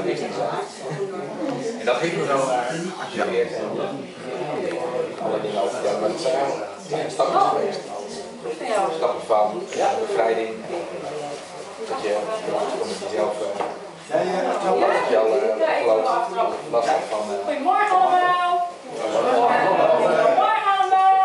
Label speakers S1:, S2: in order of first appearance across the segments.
S1: niks te zeggen. En dat ging zo geactiveerd en alle dingen over vertellen. Maar het zijn stappen geweest. Stappen van bevrijding. Dat je met jezelf last hebt van...
S2: Goedemorgen allemaal! Goedemorgen allemaal!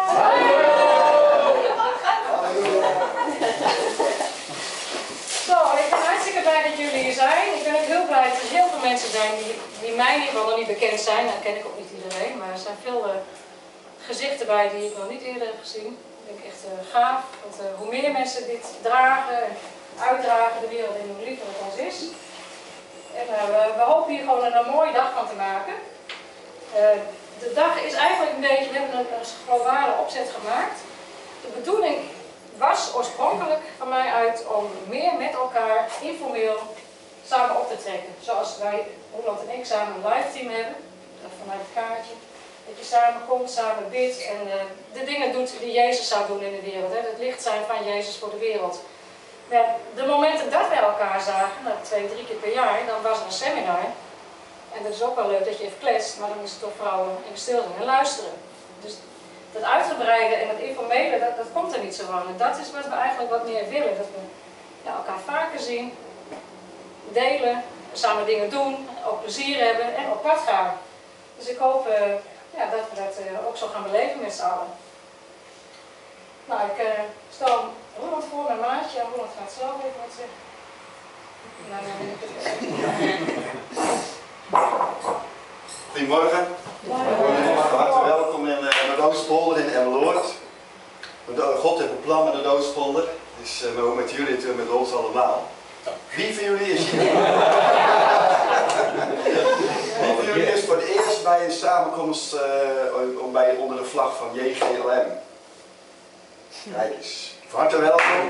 S2: Zo, ik ben hartstikke blij dat jullie hier zijn. Ik ben ook heel blij dat er heel veel mensen zijn die mij in ieder geval nog niet bekend zijn. Dat ken ik ook niet iedereen, maar er zijn veel gezichten bij die ik nog niet eerder heb gezien. Ik denk echt gaaf, want hoe meer mensen dit dragen en uitdragen de wereld in, hoe liever het ons is. En we hopen hier gewoon een mooie dag van te maken. De dag is eigenlijk een beetje, we hebben een globale opzet gemaakt. De bedoeling was oorspronkelijk van mij uit om meer met elkaar informeel samen op te trekken. Zoals wij, Roland en ik, samen een live team hebben, vanuit het kaartje. Dat je samenkomt, samen bidt en de dingen doet die Jezus zou doen in de wereld. Hè? Het licht zijn van Jezus voor de wereld. Ja, de momenten dat wij elkaar zagen, 2-3 keer per jaar, dan was er een seminar. En dat is ook wel leuk dat je even kletst, maar dan is het toch vooral in stil zijn en luisteren. Dus dat uitgebreide en het informele, dat komt er niet zo van. En dat is wat we eigenlijk wat meer willen. Dat we elkaar vaker zien, delen, samen dingen doen, ook plezier hebben en op pad gaan. Dus ik hoop dat we dat ook zo gaan beleven met z'n allen. Nou, ik stel Roland voor, mijn maatje, en Roland gaat zelf even wat zeggen.
S3: Goedemorgen. Van harte welkom in Noordoostpolder in Emmeloord. God heeft een plan met Noordoostpolder, dus ook met jullie en met ons allemaal. Wie van jullie is hier? Wie van jullie is voor het eerst bij een samenkomst onder de vlag van JGLM? Kijk eens. Van harte welkom.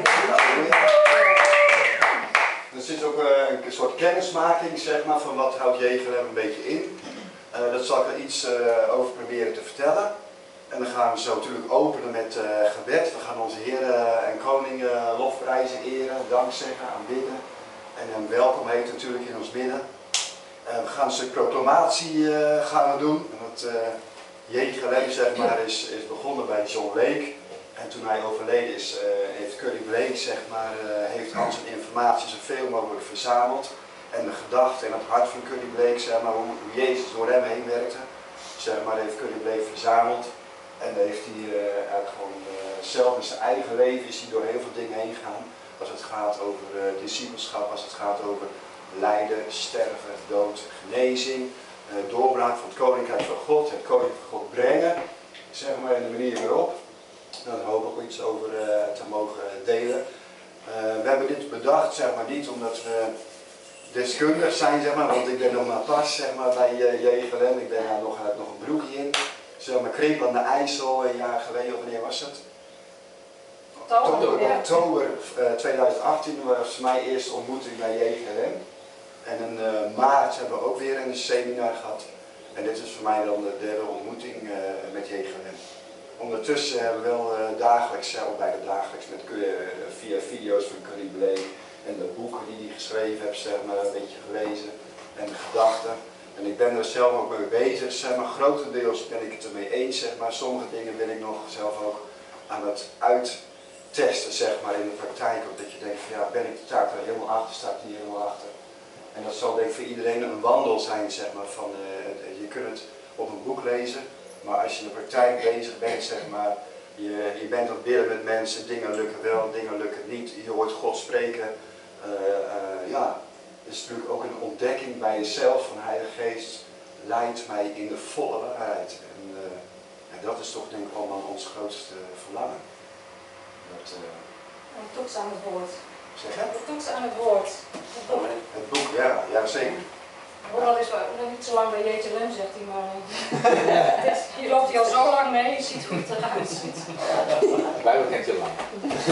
S3: Er zit ook een soort kennismaking, zeg maar, van wat houdt JGLM een beetje in. Dat zal ik er iets over proberen te vertellen. En dan gaan we zo natuurlijk openen met gebed. We gaan onze Heer en Koning lofprijzen, eren, dankzeggen, aanbidden. En hem welkom heten natuurlijk in ons midden. We gaan een stuk proclamatie gaan we doen. En dat JGLM, zeg maar, is begonnen bij John Lake. En toen hij overleden is, heeft Curry Blake, zeg maar, heeft al zijn informatie zoveel mogelijk verzameld. En de gedachte en het hart van Curry Blake, zeg maar, hoe Jezus door hem heen werkte, zeg maar, heeft Curry Blake verzameld. En heeft hij eigenlijk gewoon zelf in zijn eigen leven is hij door heel veel dingen heen gegaan. Als het gaat over discipelschap, als het gaat over lijden, sterven, dood, genezing, doorbraak van het koninkrijk van God, het koninkrijk van God brengen, zeg maar, in de manier waarop. Daar hoop ik ook iets over te mogen delen. We hebben dit bedacht, zeg maar, niet omdat we deskundig zijn, zeg maar, want ik ben nog maar pas, zeg maar, bij JGLM. Ik ben daar nog een broekje in. Zeg maar, Krimpel aan de IJssel, een jaar geleden, of wanneer was het? Oktober 2018 was mijn eerste ontmoeting bij JGLM. En in maart hebben we ook weer een seminar gehad. En dit is voor mij dan de derde ontmoeting met JGLM. Ondertussen hebben we wel dagelijks, of bijna dagelijks, via video's van Curry Blake en de boeken die hij geschreven heeft, zeg maar, een beetje gelezen. En de gedachten. En ik ben er zelf ook mee bezig, zeg maar, grotendeels ben ik het ermee eens, zeg maar. Sommige dingen wil ik nog zelf ook aan het uittesten, zeg maar, in de praktijk. Ook dat je denkt van, ja, ben ik de taak er helemaal achter, sta ik hier helemaal achter. En dat zal denk ik voor iedereen een wandel zijn, zeg maar, van, je kunt het op een boek lezen, maar als je in de praktijk bezig bent, zeg maar, je bent aan het bidden met mensen, dingen lukken wel, dingen lukken niet, je hoort God spreken, het is natuurlijk ook een ontdekking bij jezelf van Heilige Geest, leidt mij in de volle waarheid. En dat is toch denk ik allemaal ons grootste verlangen.
S2: Een toets aan het woord.
S3: Zeg je?
S2: Een toets aan het woord.
S3: Het boek, ja zeker.
S2: Roland is nog niet zo lang bij JGLM, zegt hij, maar hier loopt hij al zo lang mee, je ziet hoe het eruit ziet.
S1: Bijbel kent je lang.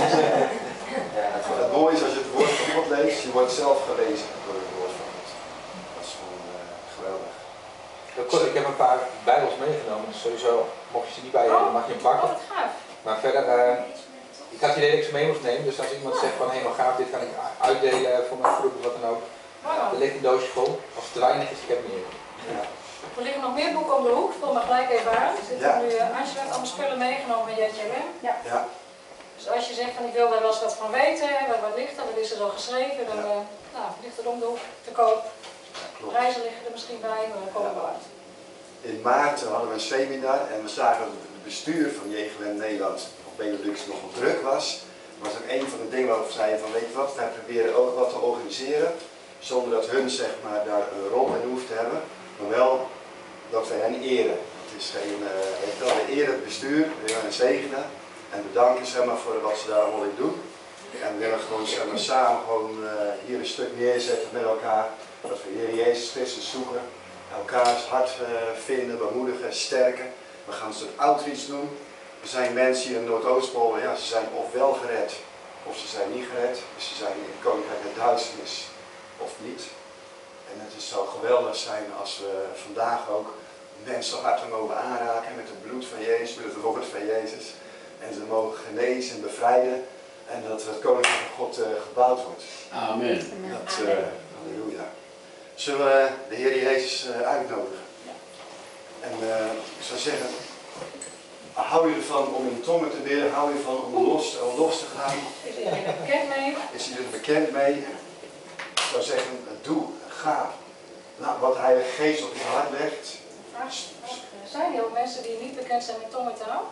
S3: Het mooie is als je het woord van God leest, je wordt zelf gelezen door het woord van God. Dat is gewoon geweldig.
S1: Kort, ik heb een paar bijbels meegenomen, dus sowieso mocht je ze niet bij je hebben, mag je hem pakken.
S2: Oh, wat gaaf.
S1: Maar verder, ik had het idee dat ik ze mee moest nemen, dus als iemand zegt van hé, wat gaaf, dit kan ik uitdelen voor mijn groep of wat dan ook,
S2: Wow.
S1: Er ligt een doosje vol. Als het te weinig is, ik heb meer.
S3: Ja.
S2: Er liggen nog meer boeken om de hoek, vul maar gelijk even aan. Er zitten
S3: Ja.
S2: nu, Angela heeft allemaal spullen meegenomen van JTLM.
S3: Ja.
S2: Dus als je zegt van ik wil daar wel eens wat van weten, wat ligt er, wat is er al geschreven, dan ligt het om de hoek te koop.
S3: Klopt.
S2: Prijzen liggen er misschien bij, maar dan komen we wel uit.
S3: In maart hadden we een seminar en we zagen dat het bestuur van JGLM Nederland of Benelux nogal druk was. Dat was ook een van de dingen waarop we zeiden van weet je wat, wij proberen ook wat te organiseren. Zonder dat hun zeg maar daar een rol in hoeft te hebben. Maar wel dat wij hen eren. Het is geen, weet je wel, we eren het bestuur, we willen hen zegenen. En bedanken zeg maar, voor wat ze daar allemaal in doen. En we willen gewoon zeg maar, samen gewoon, hier een stuk neerzetten met elkaar. Dat we Heer Jezus Christus zoeken. Elkaars hart vinden, bemoedigen, sterken. We gaan een soort outreach doen. Er zijn mensen hier in Noordoostpolen, ja, ze zijn ofwel gered of ze zijn niet gered. Dus ze zijn in het Koninkrijk der Duisternis of niet. En het zou geweldig zijn als we vandaag ook mensen harten mogen aanraken met het bloed van Jezus, met het woord van Jezus. En ze mogen genezen en bevrijden. En dat het Koninkrijk van God gebouwd wordt.
S4: Amen.
S3: Dat, halleluja. Zullen we de Heer Jezus uitnodigen? En ik zou zeggen, hou je ervan om in tongen te bidden? Hou je ervan om los te gaan?
S2: Is iedereen er bekend mee?
S3: Is hij er bekend mee? Ik zou zeggen, doe, ga. Nou, wat de Heilige Geest op je hart legt.
S2: Zijn er ook mensen die niet bekend zijn met tongentaal?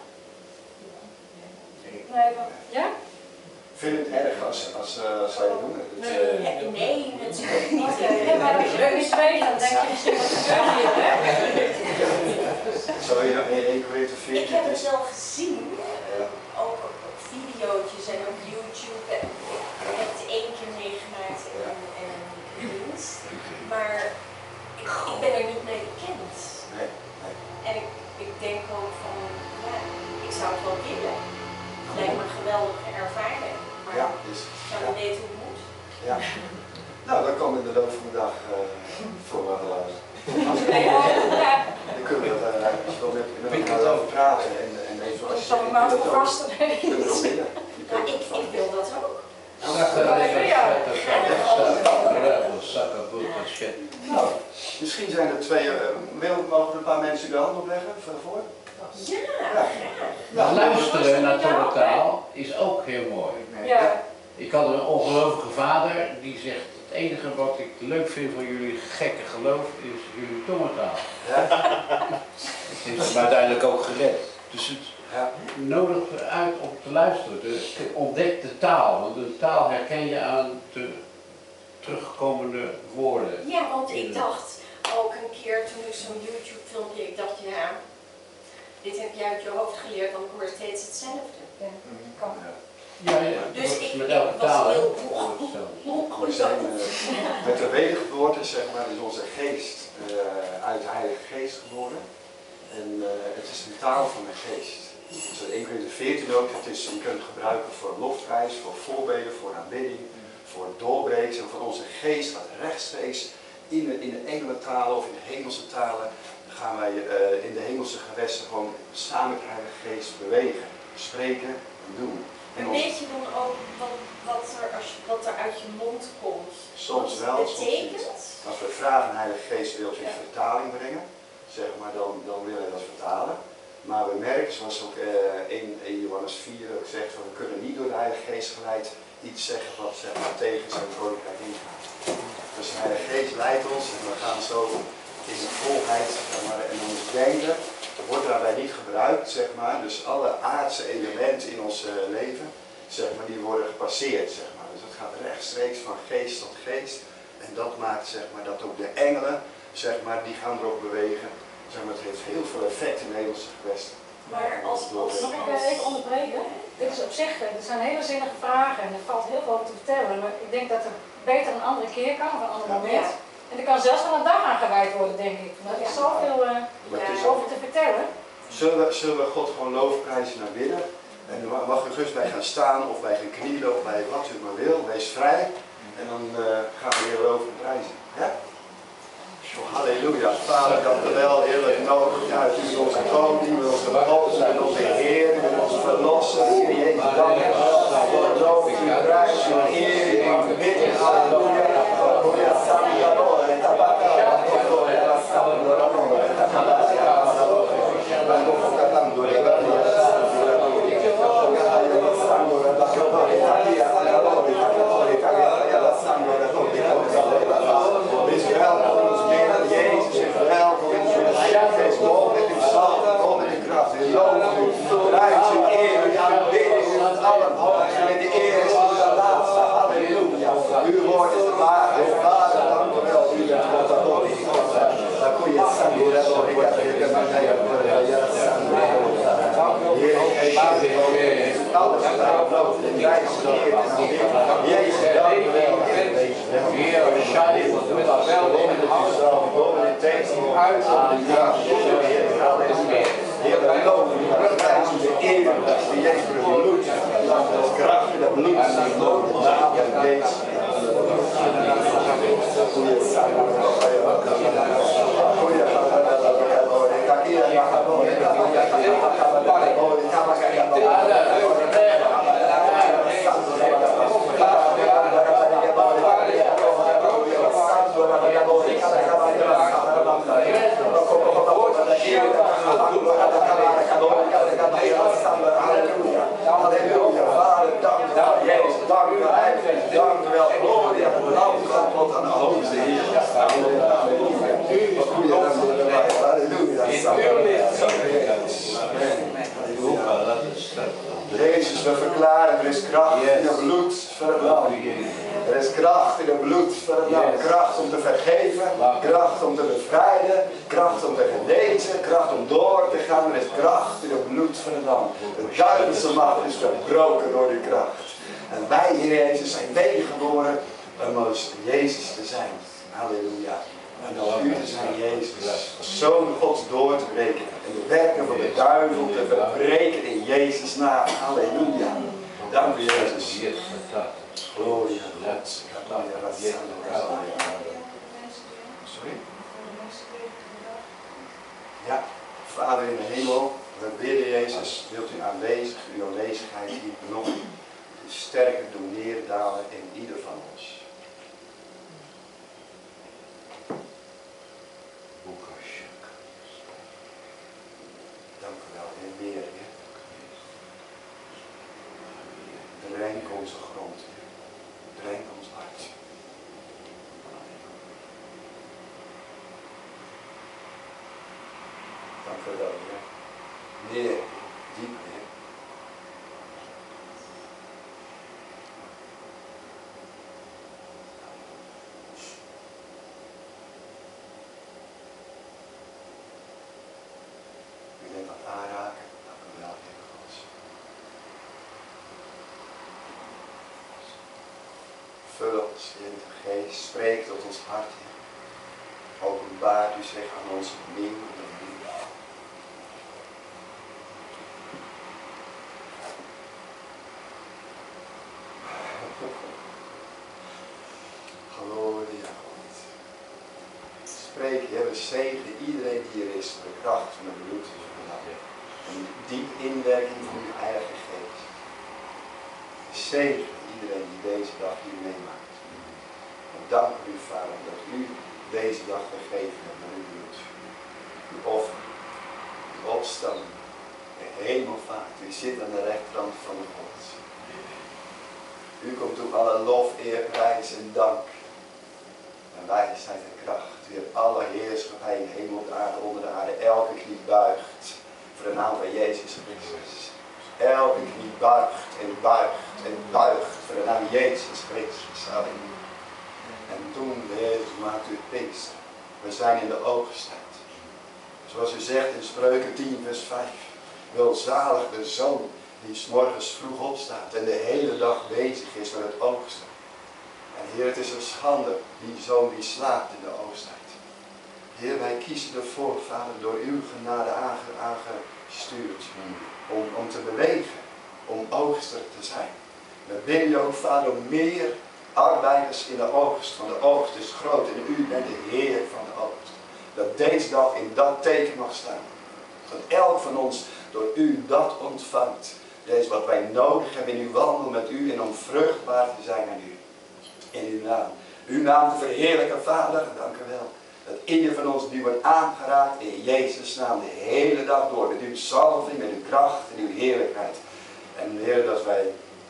S2: Nee, ja?
S3: Vind je het erg als zij het doen?
S5: Nee, natuurlijk niet.
S2: Ja, maar als je het niet weet, dan denk je misschien wat gebeurt hier, hè?
S3: Zo in 1 Korinthe 14.
S5: Ik heb het wel gezien, ook op video's en op YouTube. Ik heb het 1 keer meegemaakt in een dienst, maar ik ben er niet mee bekend.
S3: Nee.
S5: En ik denk ook van, ja, ik zou het wel willen. Het lijkt me een geweldige ervaring, maar
S3: Ja,
S5: ik
S3: dus,
S5: zou niet weten hoe het moet.
S3: ja. Nou, dan komen we in de loop van de dag voor wat luisteren.
S2: Ja,
S3: Dan kunnen we als je wel met elkaar over praten en even als
S2: ik
S3: je
S2: zal me maar voor vasten.
S3: kunnen we binnen.
S5: Ja, ik wil dat ook.
S3: Nou, misschien zijn er twee, mogen een paar mensen de hand opleggen voor?
S5: Ja,
S4: Maar luisteren naar tongentaal is ook heel mooi.
S2: Ja.
S4: Ik had een ongelovige vader die zegt, het enige wat ik leuk vind van jullie gekke geloof is jullie tongentaal.
S3: Ja?
S4: Het is hem uiteindelijk ook gered. Dus het
S3: Ja.
S4: nodigt uit om te luisteren. Dus ontdek de taal, want de taal herken je aan de terugkomende woorden.
S5: ja, want ik dacht ook een keer toen ik zo'n YouTube filmpje, ik dacht ja, dit heb je uit je hoofd geleerd, want ik hoor steeds hetzelfde.
S2: Ja, kan.
S4: Ja, ja,
S5: Dus
S4: dat is
S5: ik
S4: met elke
S5: was
S4: taal.
S5: heel
S3: We zijn met de wedergeboorte, zeg maar, is onze geest uit de Heilige Geest geboren. En het is een taal van de geest. Dus in 1 Korinthe 14 ook, je kunt het gebruiken voor lofprijs, voor voorbeden, voor aanbidding, voor doorbreken van onze geest gaat rechtstreeks in de engelentalen of in de hemelse talen. Dan gaan wij in de hemelse gewesten gewoon samen met de Heilige Geest bewegen, spreken en doen.
S5: En weet je dan ook wat er uit je mond komt?
S3: Soms wel,
S5: Wat
S3: soms
S5: betekent?
S3: niet. Als we vragen aan de Heilige Geest, wilt u vertaling brengen, zeg maar, dan willen we dat vertalen. Maar we merken, zoals ook in Johannes 4 ook zegt, van we kunnen niet door de Heilige Geest geleid iets zeggen wat zeg maar, tegen zijn koninkrijk ingaat. Dus de Heilige Geest leidt ons en we gaan zo in de volheid zeg maar, en ons denken wordt daarbij niet gebruikt, zeg maar. Dus alle aardse elementen in ons leven, zeg maar, die worden gepasseerd, zeg maar. Dus het gaat rechtstreeks van geest tot geest. En dat maakt, zeg maar, dat ook de engelen, zeg maar, die gaan erop bewegen. Zeg maar, het heeft heel veel effect in de hemelse gewesten.
S5: Maar als
S2: Mag ik even onderbreken? Dit is op zich, dit zijn hele zinnige vragen en er valt heel veel over te vertellen. Maar ik denk dat het beter een andere keer kan of een ander moment. En er kan zelfs wel een dag aan gewijd worden, denk ik. Er is zoveel over te vertellen.
S3: Zullen we God gewoon loofprijzen naar binnen? En dan mag u gerust bij gaan staan of bij gaan knielen of bij wat u maar wil. Wees vrij. En dan gaan we weer over prijzen. Ja? Halleluja. Vader, dank u wel. Heerlijk nodig. Ja, u bent onze koning, u bent onze God, u bent onze Heer, u bent onze verlosser. Heer Jezus, dank u wel. Loof u, prijs u, eer u, aanbidden. Halleluja. Jezus, we verklaren, er is kracht in het bloed van het lam. Er is kracht in het bloed van het lam. Kracht om te vergeven, kracht om te bevrijden, kracht om te genezen, kracht om door te gaan. Er is kracht in het bloed van het lam. De duivelse macht is verbroken door die kracht. En wij, Heer Jezus, zijn wedergeboren om als Jezus te zijn. Halleluja. En als u te zijn, Jezus, Zoon Gods door te breken. En de werken van de duivel te verbreken in Jezus' naam. Halleluja. Dank u, Jezus. Gloria a God. Sorry? Ja, Vader in de hemel, we bidden, Jezus, wilt u aanwezig, uw aanwezigheid hier nog sterker doen neerdalen in ieder van ons. Dank u wel, Heer, weer, Heer. Drenk onze grond, Heer. Drenk ons hart. Dank u wel, Heer. Meer, diep, Heer. U bent wat aanraken. Dank u wel, Heer God. Vul ons, Heer, de Geest. Spreek tot ons hart, Heer. Openbaart u zich aan ons opnieuw. Gloria God. Spreek, Heer, zegen iedereen die hier is door de kracht van het bloed van het lam. En de diep inwerking van uw eigen geest. Zegen iedereen die deze dag hier meemaakt. En dank u, Vader, dat u deze dag gegeven hebt met uw bloed. Uw offer, uw opstanding, de hemelvaart. U zit aan de rechterhand van de God. U komt toe alle lof, eer, prijs en dank. En wijsheid en kracht. U hebt alle heerschappij in hemel, de aarde, onder de aarde. Elke knie buigt voor de naam van Jezus Christus. Elke knie buigt en buigt en buigt voor de naam Jezus Christus. Halleluja. En toen, Jezus, maakt u het Pinkster. We zijn in de oogsttijd. Zoals u zegt in Spreuken 10 vers 5. Welzalig de zoon die 's morgens vroeg opstaat en de hele dag bezig is met het oogsten. En Heer, het is een schande, die zoon die slaapt in de oogsttijd. Heer, wij kiezen ervoor, Vader, door uw genade aangestuurd, om te bewegen, om oogster te zijn. We bidden u ook, Vader, om meer arbeiders in de oogst, want de oogst is groot en u bent de Heer van de oogst. Dat deze dag in dat teken mag staan. Dat elk van ons door u dat ontvangt. Deze wat wij nodig hebben in uw wandel met u en om vruchtbaar te zijn aan u. In uw naam. Uw naam te verheerlijken, Vader. Dank u wel. Dat ieder van ons nu wordt aangeraakt in Jezus' naam de hele dag door. Met uw zalving, met uw kracht en uw heerlijkheid. En Heer, dat wij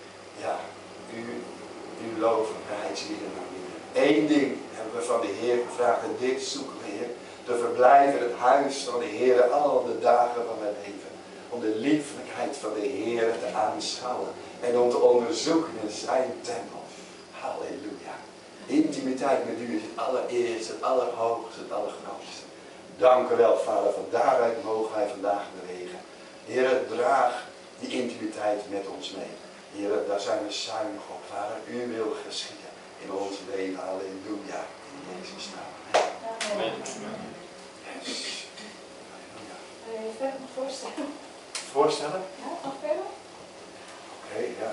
S3: u loven, prijzen, aanbieden. Eén ding hebben we van de Heer gevraagd en dit zoeken we, Heer. Te verblijven in het huis van de Heer al de dagen van mijn leven. Om de lieflijkheid van de Heer te aanschouwen. En om te onderzoeken in zijn tempel. Halleluja. Intimiteit met u is het allereerste, het allerhoogste, het allergrootste. Dank u wel, Vader. Van daaruit mogen wij vandaag bewegen. Heer, draag die intimiteit met ons mee. Heer, daar zijn we zuinig op. Vader, u wil geschieden in ons leven. Halleluja. In Jezus' naam.
S2: Amen.
S3: Yes. Halleluja.
S2: Wil je verder nog voorstellen?
S3: Voorstellen?
S2: Ja, nog verder?
S3: Oké, ja.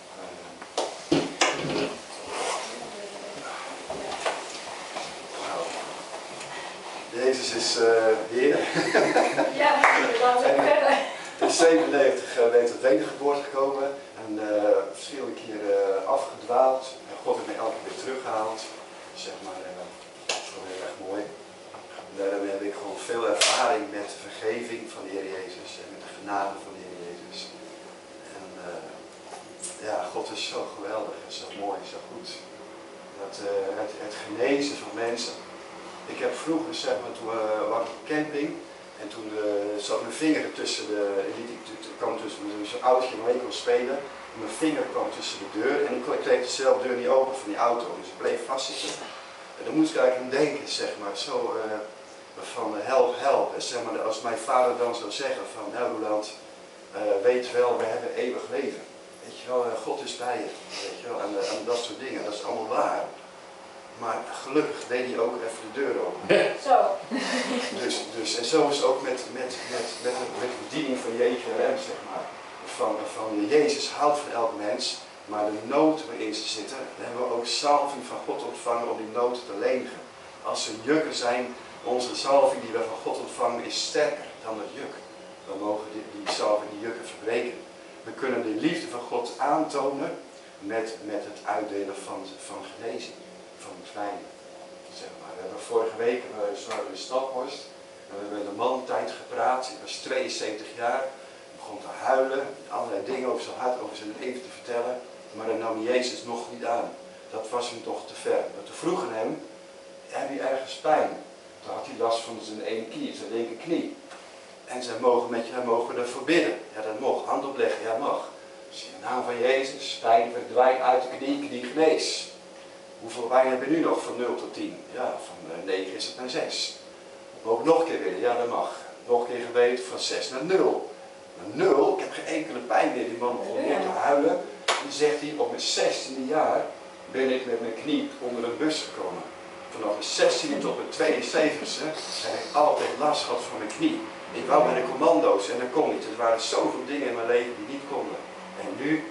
S3: Wauw. Jezus is Heer.
S2: Ja, dan weer verder.
S3: In 97 ben ik tot wedergeboorte gekomen en verschillende keren afgedwaald. En God heeft mij elke keer weer teruggehaald. Zeg maar, dat is gewoon heel erg mooi. En daarom heb ik gewoon veel ervaring met de vergeving van de Heer Jezus en met de genade van de Heer Jezus. En ja, God is zo geweldig en zo mooi, zo goed. Dat, het genezen van mensen. Ik heb vroeger, zeg maar, toen was ik op camping. En toen zat mijn vinger tussen zo'n oudje waarmee ik kon spelen. En mijn vinger kwam tussen de deur en ik kreeg dezelfde deur niet open van die auto. Dus ik bleef vastzitten. En dan moest ik eigenlijk aan denken, zeg maar, zo van help, help. En zeg maar, als mijn vader dan zou zeggen van, nou Roland, weet wel, we hebben eeuwig leven. Weet je wel, God is bij je. Weet je wel, en dat soort dingen, dat is allemaal waar. Maar gelukkig deed hij ook even de deur open.
S2: Zo.
S3: Dus, en zo is het ook met de bediening van JGRM, zeg maar. Van Jezus houdt van elk mens, maar de nood waarin ze zitten, dan hebben we ook zalving van God ontvangen om die nood te lenigen. Als ze jukken zijn, onze zalving die we van God ontvangen is sterker dan het juk. Dan mogen die zalving die jukken verbreken. We kunnen de liefde van God aantonen met het uitdelen van genezing. Van het fijne, zeg maar. We hebben vorige week in Staphorst en we hebben met een man tijd gepraat. Hij was 72 jaar, hij begon te huilen, allerlei dingen over zijn hart, over zijn leven te vertellen, maar dan nam Jezus nog niet aan. Dat was hem toch te ver. Maar toen vroegen hem, heb je ergens pijn? Toen had hij last van zijn ene knie, zijn linkerknie. En zij mogen met je, mogen we ervoor bidden. Ja, dat mag. Hand opleggen, ja mag. Dus in de naam van Jezus, pijn verdwijnt uit de knie genees. Hoeveel pijn hebben we nu nog van 0 tot 10? Ja, van 9 is het naar 6. We mogen nog een keer willen, ja dat mag. Nog een keer gebeten van 6 naar 0. Naar 0, ik heb geen enkele pijn meer. Die man begon weer te huilen. En dan zegt hij, op mijn 16e jaar ben ik met mijn knie onder een bus gekomen. Vanaf mijn 16e tot mijn 72e heb ik altijd last gehad van mijn knie. Ik wou bij de commando's en dat kon niet. Er waren zoveel dingen in mijn leven die niet konden. En nu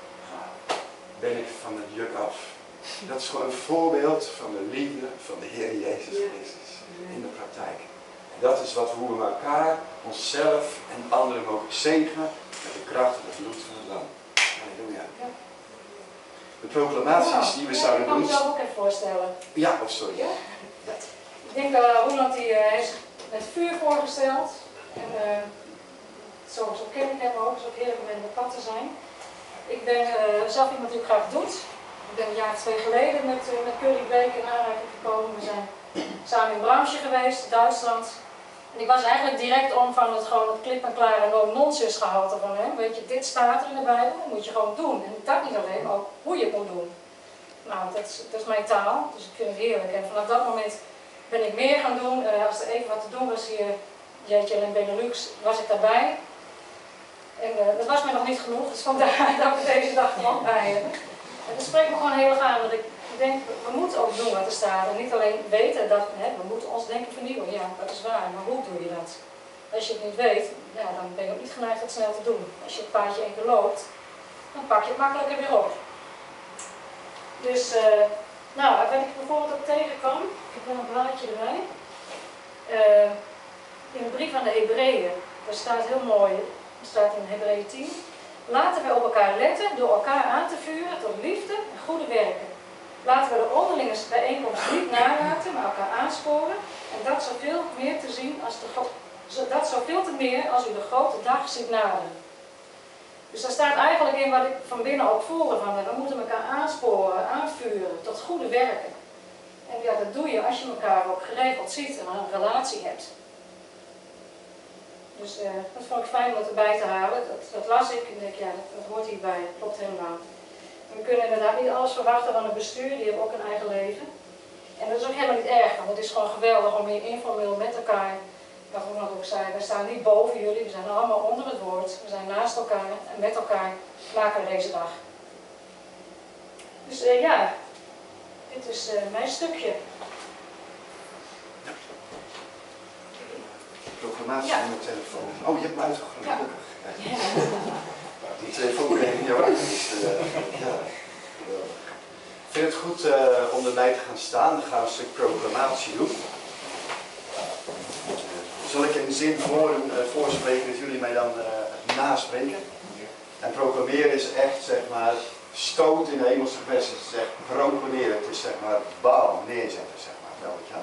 S3: ben ik van het juk af. Dat is gewoon een voorbeeld van de liefde van de Heer Jezus Christus in de praktijk. En dat is wat we hoe we elkaar, onszelf en anderen mogen zegenen met de kracht en het bloed van het lam. Halleluja. De proclamaties die we zouden doen.
S2: Ik kan me zelf ook even voorstellen.
S3: Ja, oh sorry.
S2: Ja? Ik denk Roland die heeft het vuur voorgesteld. En zo ken ik hem ook, zo heerlijk om in de pad te zijn. Ik ben zelf iemand die graag doet. Ik ben een jaar of 2 geleden met Curry Beek in aanraking gekomen. We zijn samen in Bramsje geweest, Duitsland. En ik was eigenlijk direct om van het klip en klaar en no-nonsense gehalte van hem. Weet je, dit staat er in de Bijbel, dat moet je gewoon doen. En dat niet alleen, maar ook hoe je het moet doen. Nou, dat is mijn taal, dus ik vind het heerlijk. En vanaf dat moment ben ik meer gaan doen. Als er even wat te doen was hier, Jeetje en Benelux, was ik daarbij. En dat was mij nog niet genoeg, dus vandaar dat ik deze dag er ook bij heb. En dat spreekt me gewoon heel erg aan, want ik denk, we moeten ook doen wat er staat. En niet alleen weten dat we moeten ons denken vernieuwen. Ja, dat is waar, maar hoe doe je dat? Als je het niet weet, ja, dan ben je ook niet geneigd dat snel te doen. Als je het paadje 1 keer loopt, dan pak je het makkelijker weer op. Dus, wat ik bijvoorbeeld ook tegenkwam, ik heb wel een blaadje erbij. In de brief aan de Hebreeën, daar staat heel mooi, er staat in Hebreeën 10. Laten wij op elkaar letten door elkaar aan te vuren tot liefde en goede werken. Laten we de onderlinge bijeenkomst niet nalaten, maar elkaar aansporen. En dat zoveel meer te zien als dat zoveel te meer als u de grote dag ziet naderen. Dus daar staat eigenlijk in wat ik van binnen ook voelde, van we moeten elkaar aansporen, aanvuren tot goede werken. En ja, dat doe je als je elkaar ook geregeld ziet en een relatie hebt. Dus dat vond ik fijn om dat erbij te halen. Dat las ik en denk, ja, dat hoort hierbij, dat klopt helemaal. En we kunnen inderdaad niet alles verwachten van het bestuur, die hebben ook een eigen leven. En dat is ook helemaal niet erg, want het is gewoon geweldig om hier informeel met elkaar, wat Ronald ook zei, wij staan niet boven jullie, we zijn allemaal onder het woord, we zijn naast elkaar en met elkaar maken we deze dag. Dus ja, dit is mijn stukje.
S3: Proclamatie
S2: Ja.
S3: in mijn telefoon. Oh, je hebt hem uitgegooid.
S2: Ja.
S3: Die telefoon kreeg in jouw dus, ja. Ik vind het goed om erbij te gaan staan. Dan gaan we een stuk proclamatie doen. Zal ik een zin voorspreken dat jullie mij dan naspreken? En proclameren is echt, zeg maar, stoot in de hemelse gewesten. Het is echt proclameren. Het is, zeg maar, bam, neerzetten, zeg maar. Wel, ja?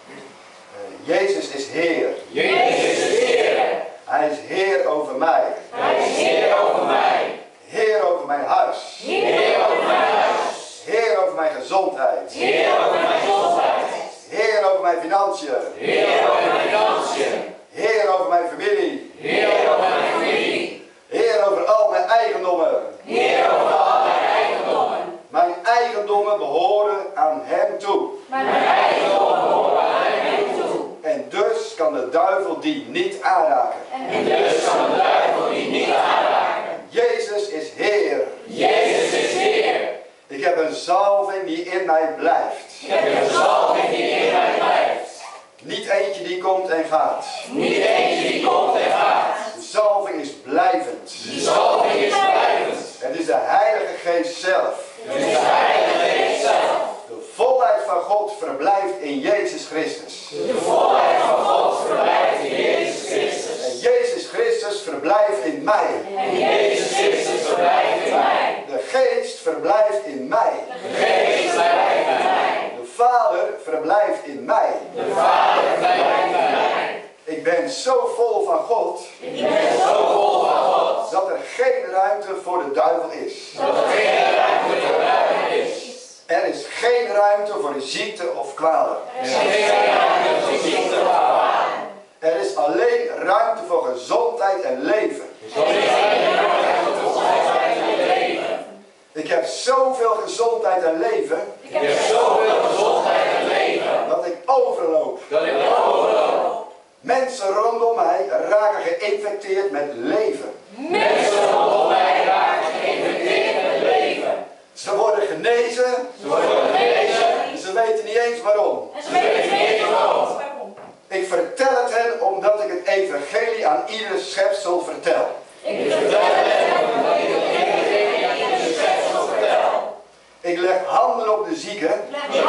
S3: Jezus is Heer.
S4: Jezus is Heer.
S3: Hij is Heer over mij.
S4: Hij is Heer over mij.
S3: Heer over mijn huis.
S4: Heer over mijn huis.
S3: Heer over mijn gezondheid.
S4: Heer over mijn gezondheid.
S3: Heer over mijn financiën.
S4: Heer over mijn financiën.
S3: Heer over mijn familie.
S4: Heer over mijn familie.
S3: Heer over al mijn eigendommen.
S4: Heer over al mijn eigendommen.
S3: Mijn eigendommen behoren aan Hem toe.
S4: Mijn eigendommen behoren aan Hem toe.
S3: En dus kan de duivel die niet aanraken.
S4: En dus kan de duivel die niet aanraken.
S3: Jezus is Heer.
S4: Jezus is Heer.
S3: Ik heb een zalving die in mij blijft.
S4: Ik heb een zalving die in mij blijft.
S3: Niet eentje die komt en gaat.
S4: Niet eentje die komt en gaat.
S3: De zalving is blijvend.
S4: De zalving is blijvend.
S3: Het is de Heilige Geest zelf.
S4: Het is de Heilige Geest zelf.
S3: De volheid van God verblijft in Jezus Christus.
S4: De volheid van God verblijft in Jezus Christus.
S3: En Jezus Christus verblijft in mij.
S4: En Jezus Christus verblijft in mij.
S3: De Geest verblijft in mij.
S4: De Geest verblijft in mij.
S3: De Vader verblijft in mij.
S4: De Vader verblijft in mij.
S3: Ik ben zo vol van God.
S4: Ik ben zo vol van God.
S3: Dat er geen ruimte voor de duivel is.
S4: Dat er geen ruimte voor duivel is.
S3: Er is geen ruimte voor ziekte of kwalen.
S4: Er is geen ruimte voor ziekte of kwalen.
S3: Er is alleen ruimte voor gezondheid en leven.
S4: Er is alleen ruimte voor gezondheid en leven.
S3: Ik heb zoveel gezondheid en leven.
S4: Ik heb zoveel gezondheid en leven.
S3: Dat ik overloop.
S4: Dat ik overloop.
S3: Mensen rondom mij raken geïnfecteerd met leven.
S4: Mensen rondom mij raken geïnfecteerd met leven.
S3: Ze worden genezen.
S4: Ze worden genezen.
S3: Ze weten niet eens waarom.
S5: En ze weten niet eens waarom.
S3: Ik vertel het hen omdat ik het evangelie aan ieder schepsel vertel.
S4: Ik vertel het omdat ik het evangelie aan ieder schepsel vertel.
S3: Ik leg handen op de zieken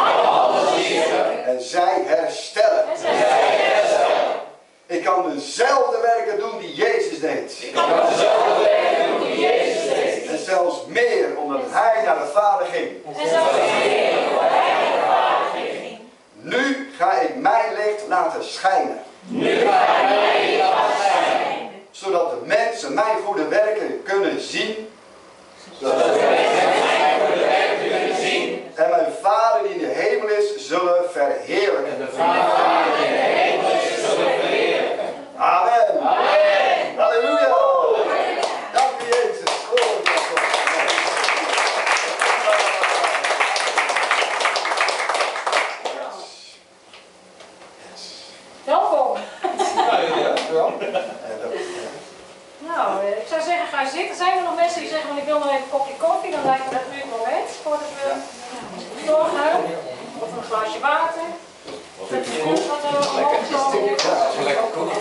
S3: en zij herstellen. Ik kan dezelfde werken doen die Jezus deed.
S4: Ik kan dezelfde werken doen die Jezus deed.
S3: En zelfs meer omdat Hij naar de Vader ging.
S5: En zo meer omdat hij naar de Vader ging.
S3: Nu ga ik mijn licht laten schijnen.
S4: Nu ga ik mijn licht laten schijnen.
S3: Zodat de mensen mijn goede werken kunnen zien.
S4: Zodat de mensen mijn goede werken kunnen zien.
S3: En mijn Vader die in de hemel is, zullen verheerlijken.
S4: En de Vader die in de hemel is, zullen verheerlijken.
S3: Amen.
S4: Amen.
S3: Halleluja. Dank u Jezus. Glorie aan God.
S2: Welkom.
S1: Dankjewel.
S2: Nou, ik zou zeggen, ga zitten. Zijn er nog mensen die zeggen, ik wil nog even een kopje koffie? Dan lijkt me dat nu het moment voordat we doorgaan. Of een glaasje water.
S1: Wat vind je
S2: Wat
S1: goed?
S2: er omhoog komen.
S1: Ja, zo lekker koek.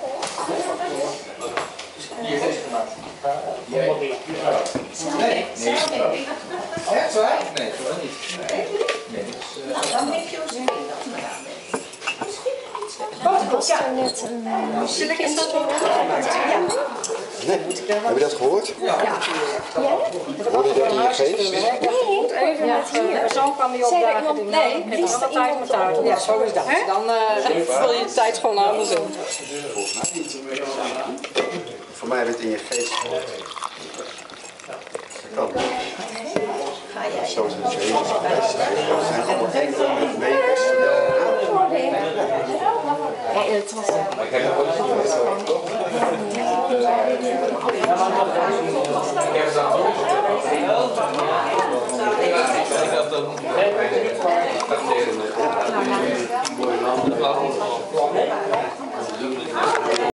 S6: Hier is gemaakt.
S1: Nee. Nee. Ja, zo eigenlijk? Nee, gewoon niet. Nee, dus,
S5: Dan heeft je ons niet dat gedaan.
S2: Wat
S6: was er net een muziekinstrument.
S3: Nee. Heb je dat gehoord?
S6: Ja.
S3: Hoorde je dat in je geest?
S6: Nee, even met hier.
S2: Zo kwam die
S6: Zei er
S2: opdagen.
S6: iemand, nee, liefst iemand op.
S7: Ja, zo is dat. Dan vul je de tijd gewoon anders in.
S3: Volgens mij niet. Voor mij heb je het in je geest gehoord. Dat kan. Zo is het zo. Dat zijn allemaal wekers.
S6: Het was
S1: Ik heb nog wel eens
S6: een